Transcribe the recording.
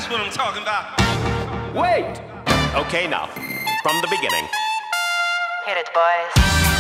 That's what I'm talking about. Wait! Okay, now, from the beginning. Hit it, boys.